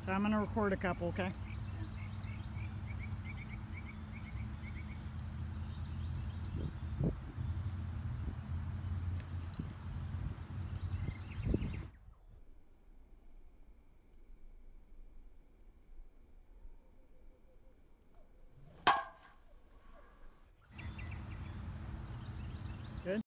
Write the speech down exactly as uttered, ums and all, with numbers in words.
So I'm going to record a couple, okay?